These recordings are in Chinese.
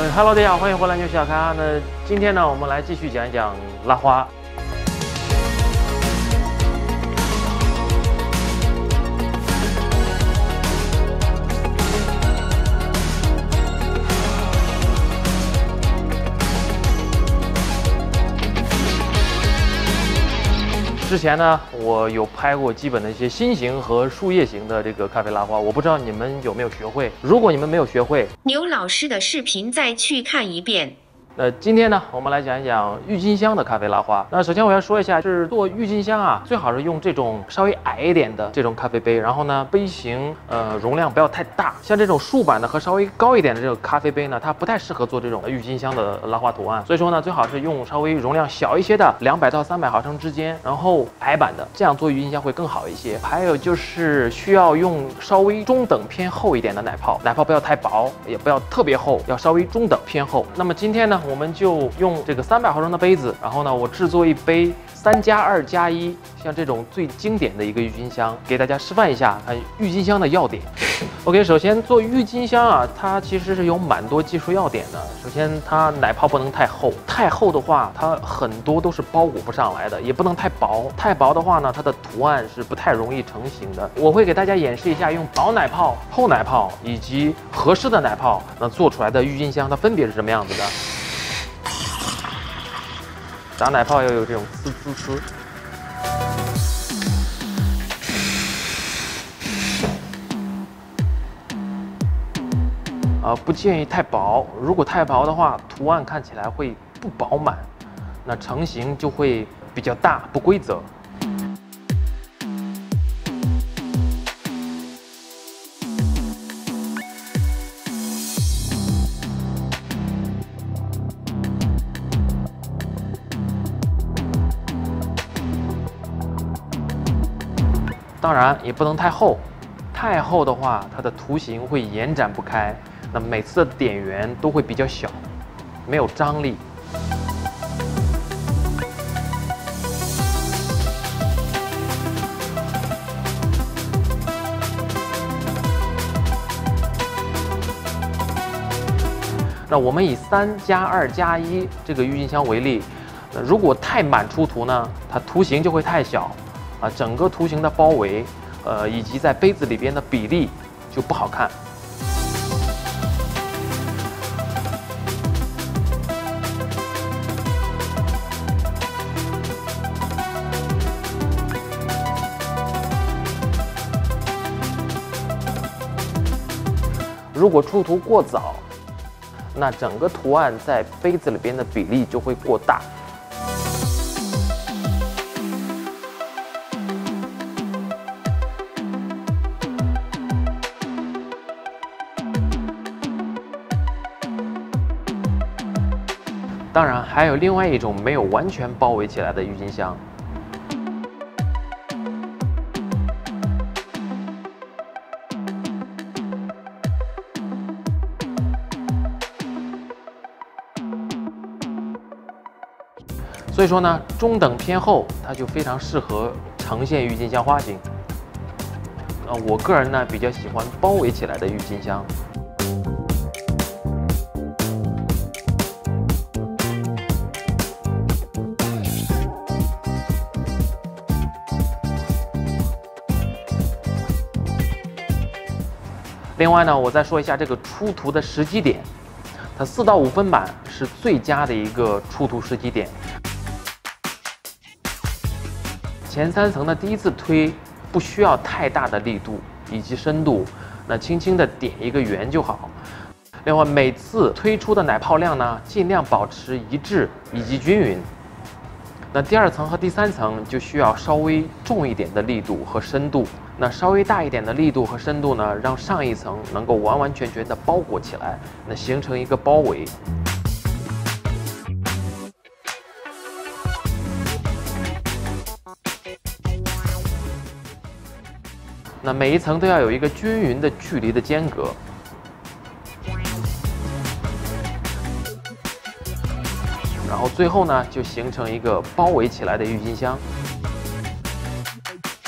Hello， 大家好，欢迎回来牛小咖。那今天呢，我们来继续讲一讲拉花。之前呢，我有拍过基本的一些心形和树叶形的这个咖啡拉花，我不知道你们有没有学会。如果你们没有学会， 牛老师的视频再去看一遍。 今天呢，我们来讲一讲郁金香的咖啡拉花。那首先我要说一下，是做郁金香啊，最好是用这种稍微矮一点的这种咖啡杯，然后呢，杯型容量不要太大。像这种竖版的和稍微高一点的这种咖啡杯呢，它不太适合做这种郁金香的拉花图案。所以说呢，最好是用稍微容量小一些的200到300毫升之间，然后矮版的，这样做郁金香会更好一些。还有就是需要用稍微中等偏厚一点的奶泡，奶泡不要太薄，也不要特别厚，要稍微中等偏厚。那么今天呢，我们就用这个300毫升的杯子，然后呢，我制作一杯3+2+1，像这种最经典的一个郁金香，给大家示范一下郁金香的要点。OK， 首先做郁金香啊，它其实是有蛮多技术要点的。首先，它奶泡不能太厚，太厚的话，它很多都是包裹不上来的，也不能太薄，太薄的话呢，它的图案是不太容易成型的。我会给大家演示一下用薄奶泡、厚奶泡以及合适的奶泡，那做出来的郁金香它分别是什么样子的。打奶泡要有这种呲呲呲。不建议太薄，如果太薄的话，图案看起来会不饱满，那成型就会比较大，不规则。当然也不能太厚，太厚的话，它的图形会延展不开，那每次的点圆都会比较小，没有张力。那我们以3+2+1这个郁金香为例，如果太满出图呢，它图形就会太小。整个图形的包围，以及在杯子里边的比例就不好看。如果出图过早，那整个图案在杯子里边的比例就会过大。当然，还有另外一种没有完全包围起来的郁金香。所以说呢，中等偏厚，它就非常适合呈现郁金香花型。我个人呢比较喜欢包围起来的郁金香。另外呢，我再说一下这个出图的时机点，它4到5分版是最佳的一个出图时机点。前3层的第一次推不需要太大的力度以及深度，那轻轻的点一个圆就好。另外，每次推出的奶泡量呢，尽量保持一致以及均匀。那第2层和第3层就需要稍微重一点的力度和深度，那稍微大一点的力度和深度呢，让上一层能够完完全全的包裹起来，那形成一个包围。那每一层都要有一个均匀的距离的间隔。然后最后呢，就形成一个包围起来的郁金香。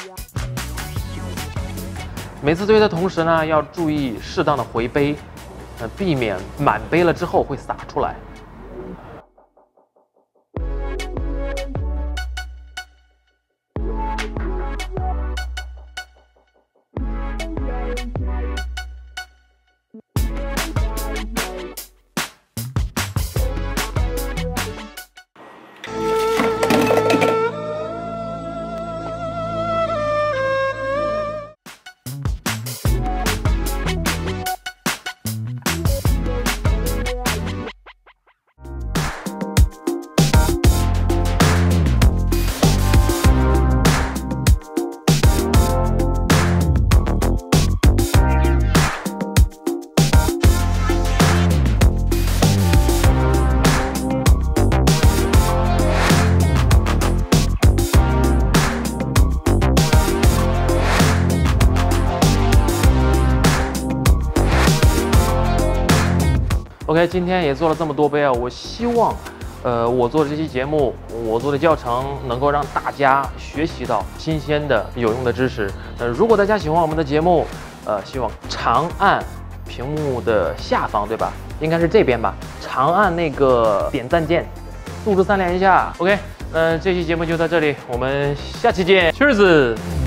每次推的同时呢，要注意适当的回杯， 避免满杯了之后会洒出来。OK， 今天也做了这么多杯啊，我希望，我做的这期节目，我做的教程能够让大家学习到新鲜的、有用的知识。如果大家喜欢我们的节目，希望长按屏幕的下方，对吧？应该是这边吧，长按那个点赞键，素质3连一下。OK，这期节目就到这里，我们下期见，Cheers。